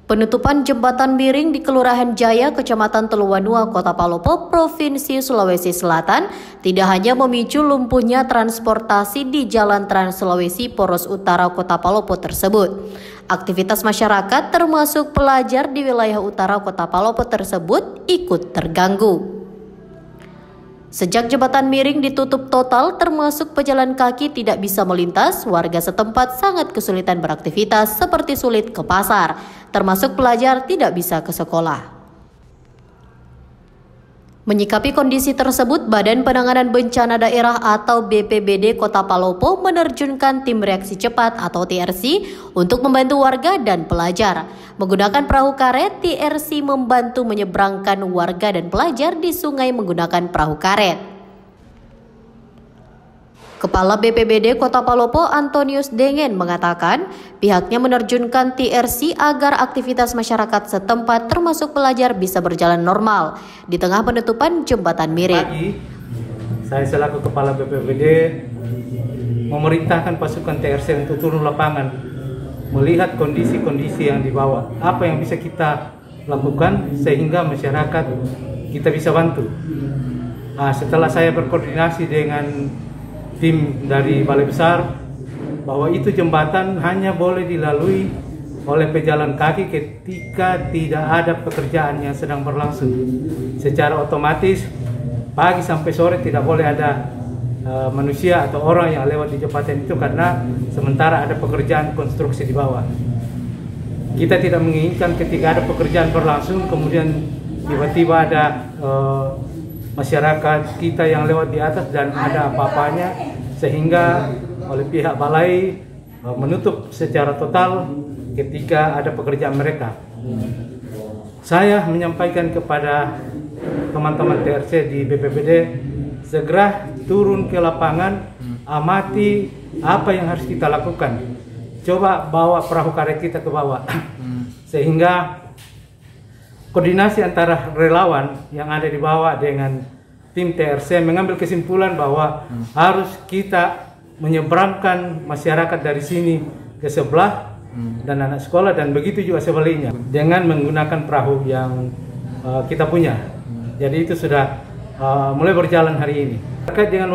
Penutupan jembatan miring di Kelurahan Jaya, Kecamatan Teluwanua, Kota Palopo, Provinsi Sulawesi Selatan tidak hanya memicu lumpuhnya transportasi di Jalan Trans Sulawesi Poros Utara Kota Palopo tersebut. Aktivitas masyarakat termasuk pelajar di wilayah utara Kota Palopo tersebut ikut terganggu. Sejak jembatan miring ditutup total, termasuk pejalan kaki tidak bisa melintas, warga setempat sangat kesulitan beraktivitas seperti sulit ke pasar, termasuk pelajar tidak bisa ke sekolah. Menyikapi kondisi tersebut, Badan Penanganan Bencana Daerah atau BPBD Kota Palopo menerjunkan tim reaksi cepat atau TRC untuk membantu warga dan pelajar. Menggunakan perahu karet, TRC membantu menyeberangkan warga dan pelajar di sungai menggunakan perahu karet. Kepala BPBD Kota Palopo Antonius Dengen mengatakan pihaknya menerjunkan TRC agar aktivitas masyarakat setempat termasuk pelajar bisa berjalan normal di tengah penutupan jembatan miring. Pagi, saya selaku Kepala BPBD memerintahkan pasukan TRC untuk turun lapangan melihat kondisi-kondisi yang dibawa. Apa yang bisa kita lakukan sehingga masyarakat kita bisa bantu. Setelah saya berkoordinasi dengan tim dari Balai Besar bahwa itu jembatan hanya boleh dilalui oleh pejalan kaki ketika tidak ada pekerjaan yang sedang berlangsung. Secara otomatis pagi sampai sore tidak boleh ada manusia atau orang yang lewat di jembatan itu karena sementara ada pekerjaan konstruksi di bawah. Kita tidak menginginkan ketika ada pekerjaan berlangsung kemudian tiba-tiba ada masyarakat kita yang lewat di atas dan ada apa-apanya sehingga oleh pihak balai menutup secara total ketika ada pekerjaan mereka. Saya menyampaikan kepada teman-teman TRC di BPBD segera turun ke lapangan, amati apa yang harus kita lakukan. Coba bawa perahu karet kita ke bawah sehingga koordinasi antara relawan yang ada di bawah dengan tim TRC mengambil kesimpulan bahwa harus kita menyeberangkan masyarakat dari sini ke sebelah dan anak sekolah dan begitu juga sebaliknya dengan menggunakan perahu yang kita punya. Jadi itu sudah mulai berjalan hari ini. Terkait dengan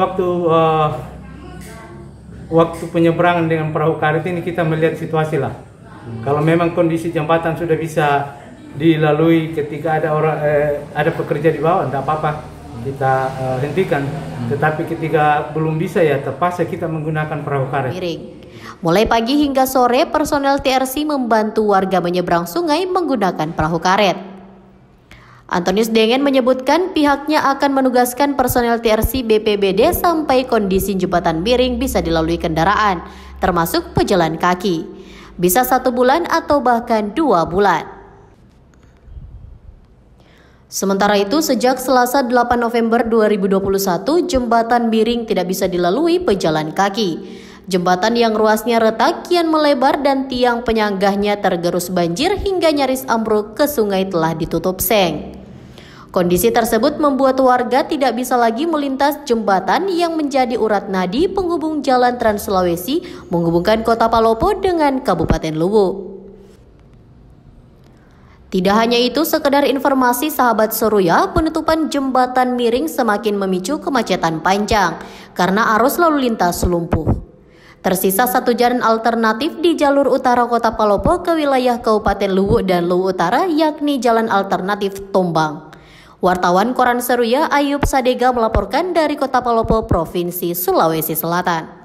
waktu penyeberangan dengan perahu karet ini kita melihat situasi lah. Kalau memang kondisi jembatan sudah bisa dilalui ketika ada pekerja di bawah, tidak apa-apa kita hentikan. Tetapi ketika belum bisa ya terpaksa kita menggunakan perahu karet. Mulai pagi hingga sore, personel TRC membantu warga menyeberang sungai menggunakan perahu karet. Antonius Dengen menyebutkan pihaknya akan menugaskan personel TRC BPBD sampai kondisi jembatan miring bisa dilalui kendaraan, termasuk pejalan kaki. Bisa 1 bulan atau bahkan 2 bulan. Sementara itu, sejak Selasa 8 November 2021, jembatan miring tidak bisa dilalui pejalan kaki. Jembatan yang ruasnya retak kian melebar dan tiang penyanggahnya tergerus banjir hingga nyaris ambruk ke sungai telah ditutup seng. Kondisi tersebut membuat warga tidak bisa lagi melintas jembatan yang menjadi urat nadi penghubung Jalan Trans Sulawesi menghubungkan Kota Palopo dengan Kabupaten Luwu. Tidak hanya itu, sekedar informasi sahabat Soruya, penutupan jembatan miring semakin memicu kemacetan panjang karena arus lalu lintas lumpuh. Tersisa 1 jalan alternatif di jalur utara Kota Palopo ke wilayah Kabupaten Luwu dan Luwu Utara, yakni jalan alternatif Tombang. Wartawan Koran Seruya Ayub Sadega melaporkan dari Kota Palopo, Provinsi Sulawesi Selatan.